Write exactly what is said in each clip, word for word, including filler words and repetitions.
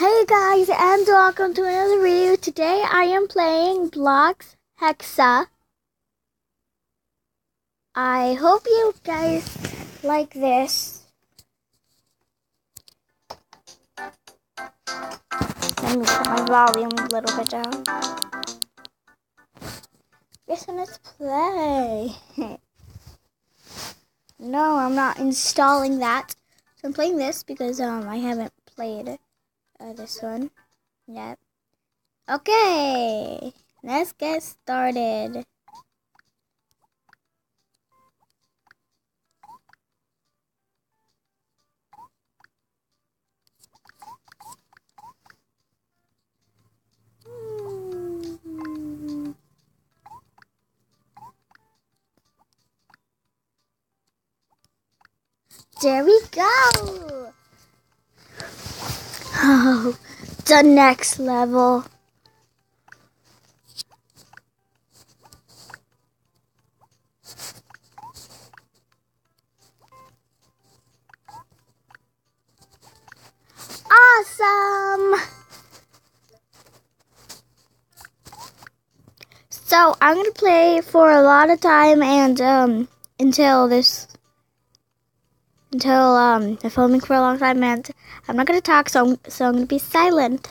Hey guys, and welcome to another video. Today I am playing Blox Hexa. I hope you guys like this. Let me put my volume a little bit down. Yes, and let's play. No, I'm not installing that. So I'm playing this because um I haven't played uh, this one yet. Okay, let's get started. There we go. Oh, the next level. Awesome. So I'm gonna play for a lot of time and um until this until um the filming for a long time, and I'm not gonna talk, so I'm, so I'm gonna be silent.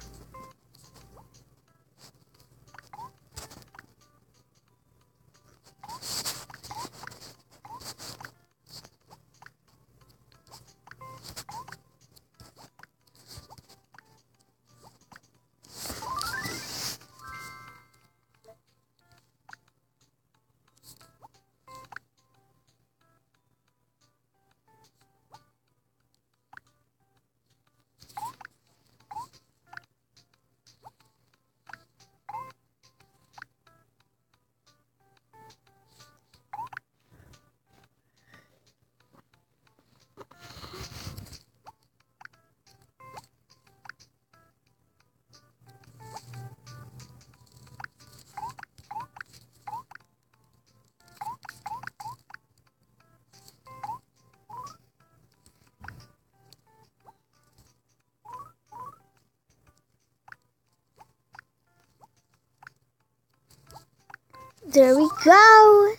There we go.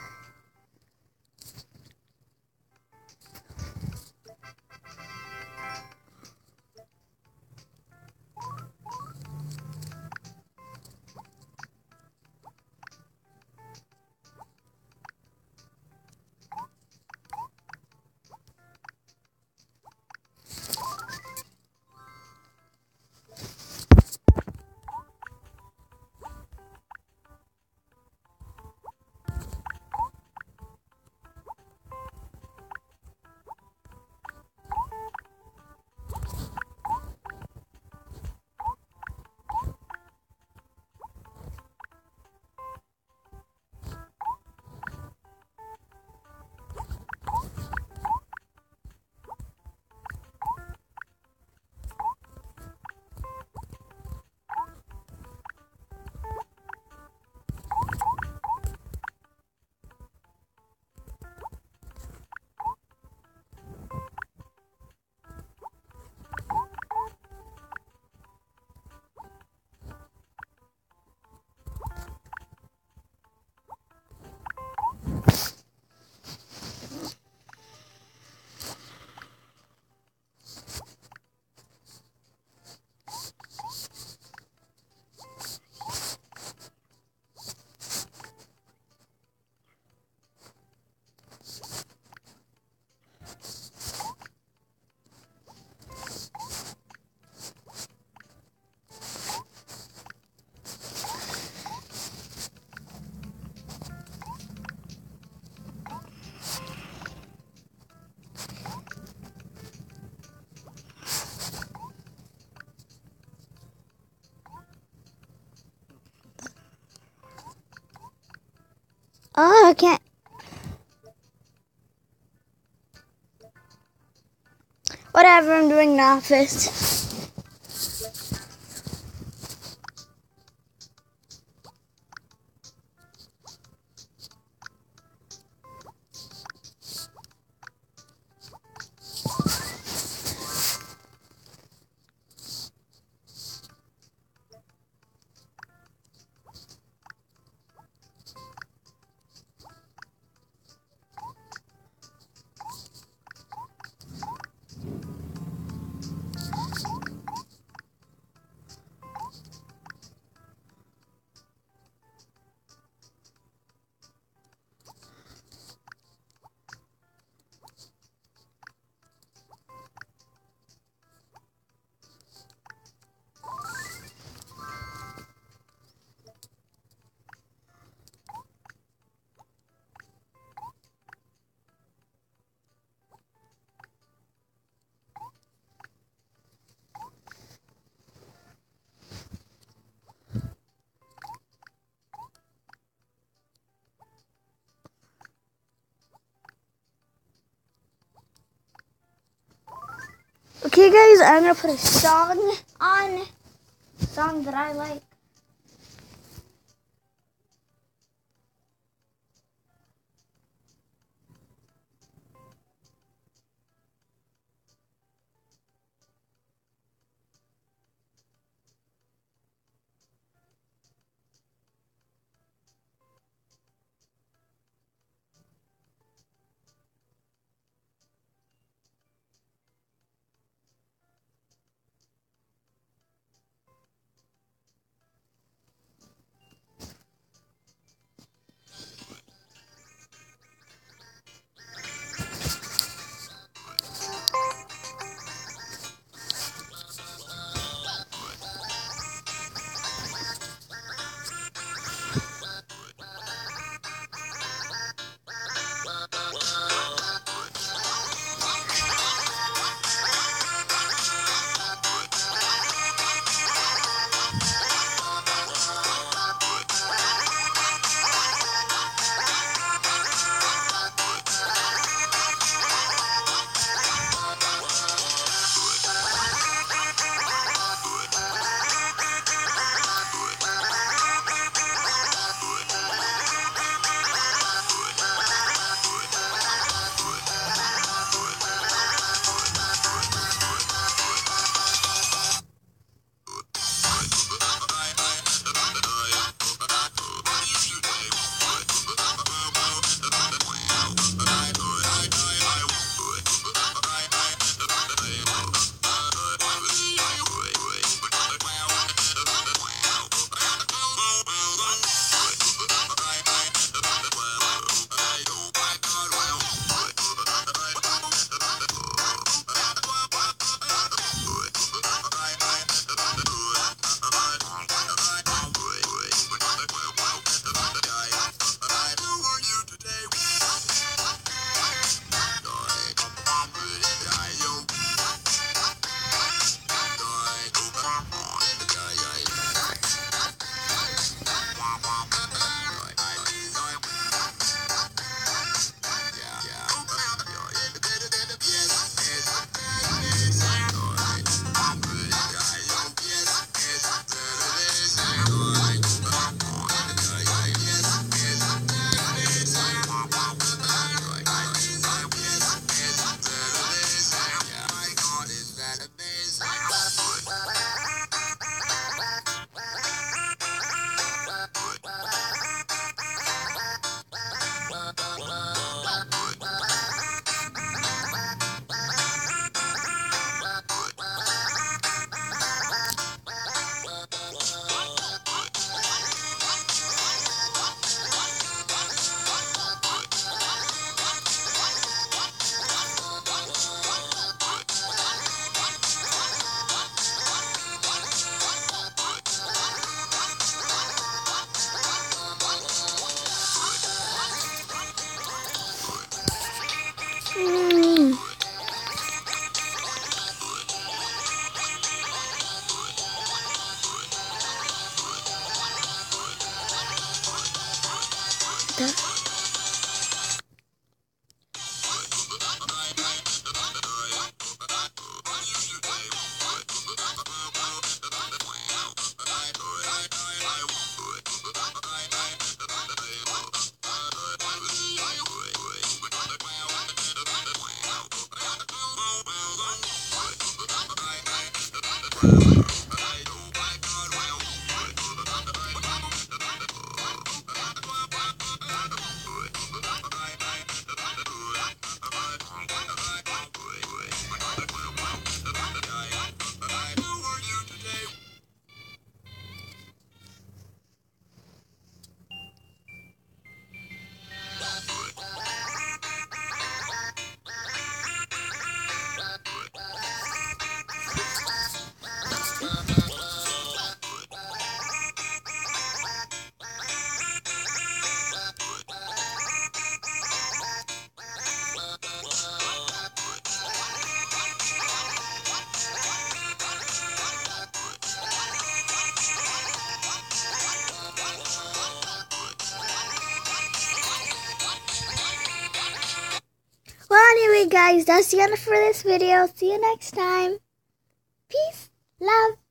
Oh, I can't. Whatever, I'm doing an office. Okay, guys, I'm gonna put a song on. A song that I like. Mm. guys, that's the end for this video. See you next time. Peace, love.